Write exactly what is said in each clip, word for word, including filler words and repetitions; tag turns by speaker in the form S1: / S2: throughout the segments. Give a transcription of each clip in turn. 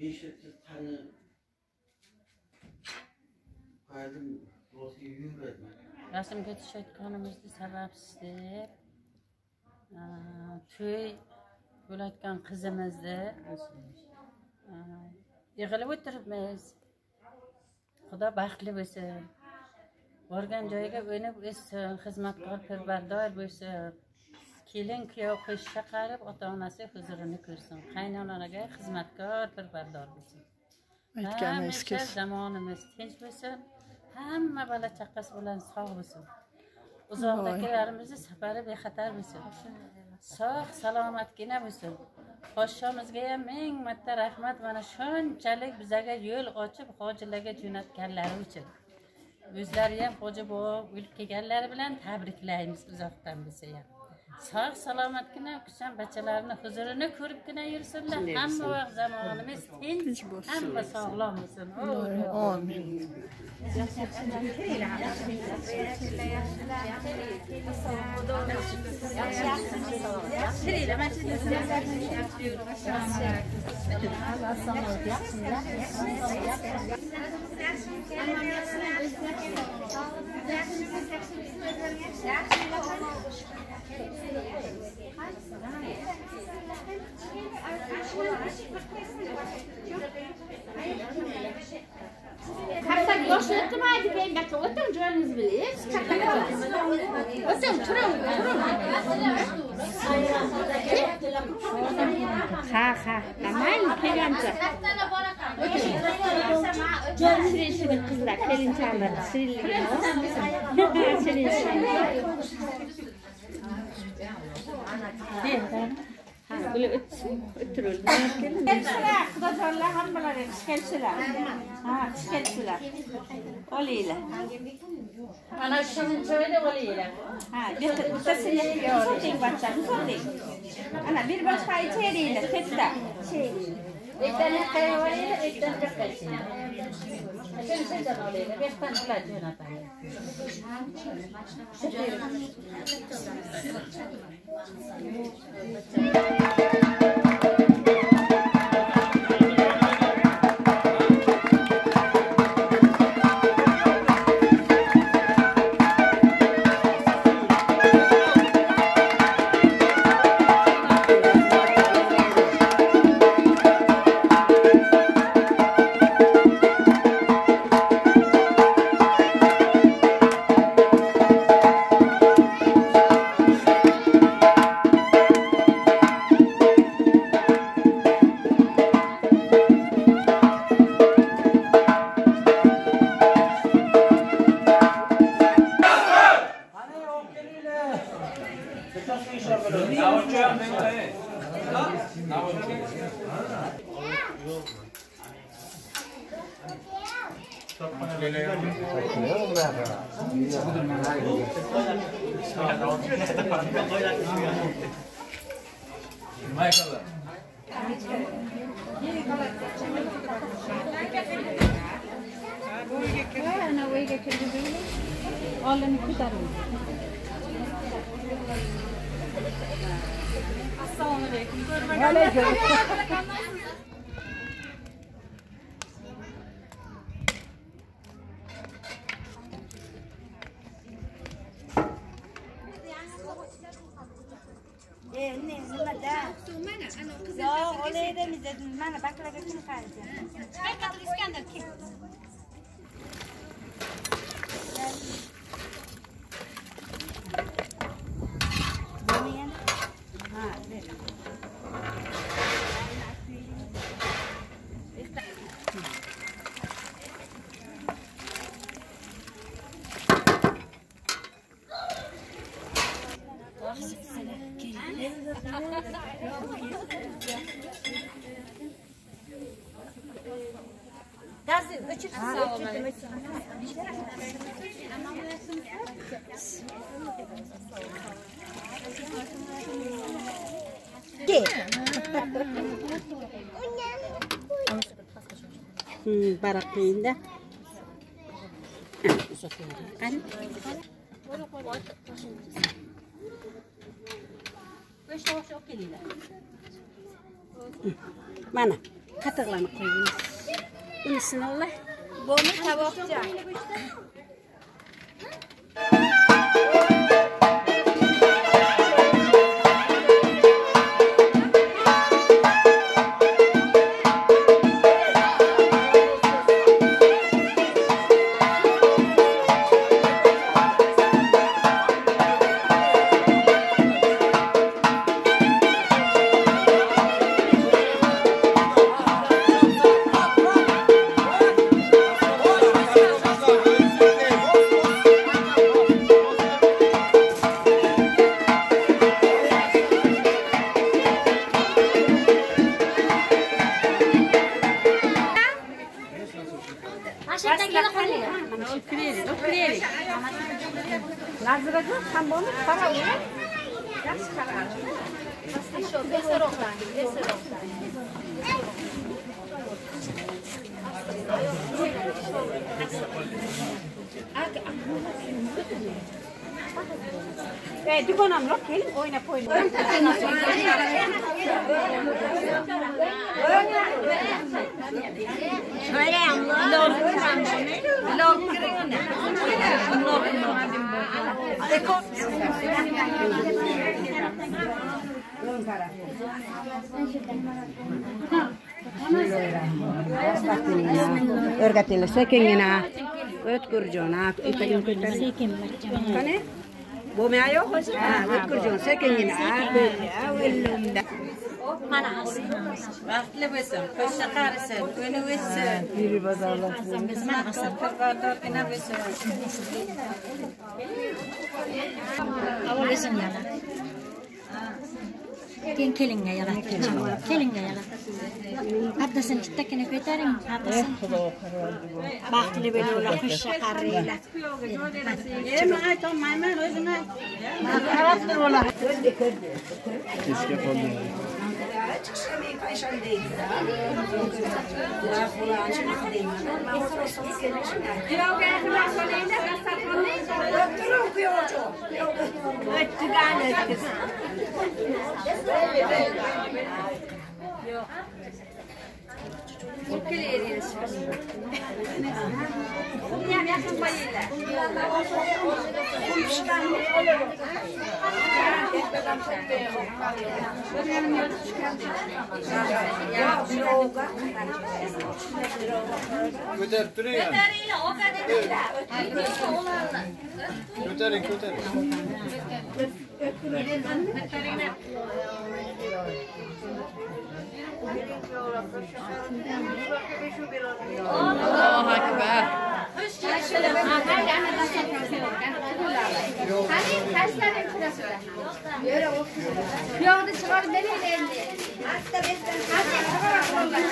S1: Rasmga tushayotganimizda sababsiz deb to'y bo'layotgan qizimizni yig'ilib o'tiribmiz. Xudo baxtli bo'lsin. Borgan joyiga o'ynab o'ssin, xizmatkor parvardor bo'lsin. Kelin kuyov qo'shcha qarib, ota-onasi huzurini ko'rsin. Qaynonaga xizmatkor parvardor bo'lsin. Hamisha zamonimiz tinch bo'lsin. Hamma bola chaqasi bilan sog' bo'lsin. Uzoqdagilarimizni safari bexatar bo'lsin. Sog' salomatgina bo'lsin. Poshshamizga ham ming marta rahmat, mana shunchalik bizga yo'l ochib hojilarga jo'natganlari uchun. O'zlari ham hoji bobo o'lib kelganlari bilan tabriklaymiz uzoqdan bo'lsa ham. Sog' salomatgina kucham bachalarini huzurini ko'ribgina yursinlar. Hamma vaqt zamonimiz tinch, hamma sog'lom bo'lsin.
S2: Amin.
S3: Kapsak boşlattım hadi ben bakın oturun canınız bilir. Oturun turun turun. Ha ha aman kelince. Şirin şirin kızlar kelin çağırlar. Şirin şirin şirin. Ha böyle ötürül. Gelsinler. Kudazarlar hambalar gelsinler. Ha gelsinler. Oleyler.
S1: Ana şunun şöyle oleyler.
S3: Ha getir. Utasını yapayım bakacağım. Ana bir başka içeriyle. Ketta.
S1: Bir tane kaya oleyler, bir tane de kaçıyor. Sen sen de oleyler. Beş tane olay Jonathan.
S3: Mana baklaga kim qaraydi? Qayerdir Iskandar kim? Buni ha, ver.
S4: Dersi açık sağ olun.
S2: Gel. Hmm, barakayında. Kan? Beş tavuk çok geliyor. Mana? qatiqlarni qo'yamiz. Unisini ola.
S4: Bunu tavokcha.
S3: Nazıracak tam bunu para olur. Yaş karar.
S4: Şu beseroktan, beseroktan.
S3: Eh, di konam lok gelin oyna oyna.
S4: Şöyle yamla. Lor Lor kırın ne? Lor Eko.
S3: Örgätillä sekingina, ötkurjona, ipäin kyllä. Kane? Bome ayo hoş. Ha, ötkurjon sekingina, böyle avellunda.
S4: Mana has.
S1: Vaqtli bo'lsin, qo'shni qarisin, uni o'ssin.
S3: Yürü bazarlar.
S1: Xizmat qilib parvardorgina bo'lsin.
S4: Avolisin yala. Keyin kelinga yala. Kelinga yala. Abdasini kittakini ko'taring, abdasin. Baxtli bo'linglar, xushcha qaranglar.
S1: Emin aytolmayman, o'zim ayt.
S5: Keşke kaldı. Götür, durun ya. Götürün, götürün.
S1: Allahu akbar.
S4: Hani kaç tane kilosu var? Yolda çıkar nereye indi? Hasta besten. Hadi çıkar oradan.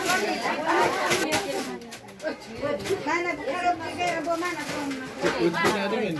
S3: Mana kalau pakai apa mana?
S5: Ötürün hadi mi?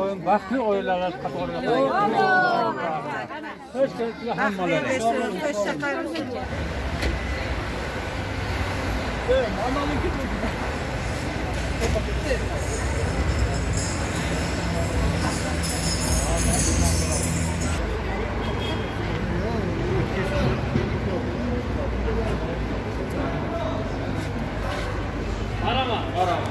S6: qo'ying, baxtli oilalar qatoriga qo'ying. Xo'sh kelibsizlar hammalar. Marama, marama.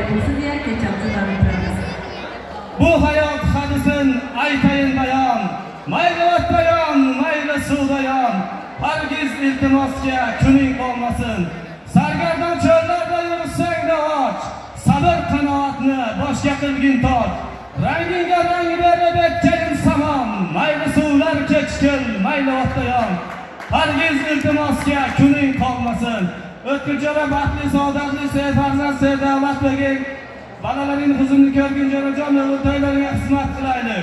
S7: bo'lsin deya kechamizni davom ettiramiz.
S8: Bu hayot hadisin aytayin bayon, mayli otda yon, mayli suvda yon, hargiz iltimosga kuning qolmasin. Sargardon cho'llarda yursang-da och, sabr qanoatni boshga qilgin toj. Rangingga rang berib etgayin samon, mayli suvlar kechkil, mayli otda yon, hargiz iltimosga kuning qolmasin. O'tkirjo'ra baxtli, saodatli, serfarzand, serdavlat bo'lgin. Balalaring huzurni ko'rgin jonajon, o'g'il-to'ylaringga xizmat qilaylik.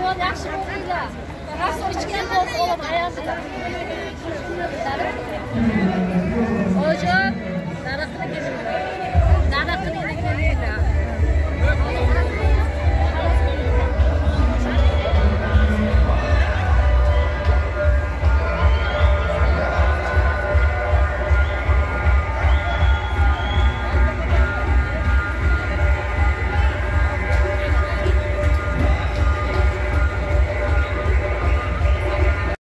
S9: yaxshi bo'lsa, rasul ichgan bo'lsa, olam ayazida.